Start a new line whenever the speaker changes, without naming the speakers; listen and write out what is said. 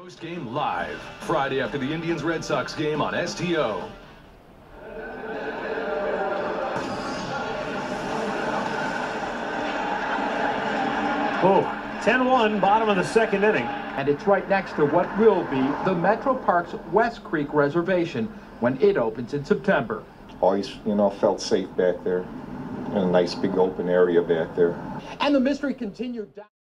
Post game live Friday after the Indians Red Sox game on STO.
Oh, 10-1, bottom of the second inning.
And it's right next to what will be the Metro Parks West Creek Reservation when it opens in September.
Always, felt safe back there in a nice big open area back there.
And the mystery continued.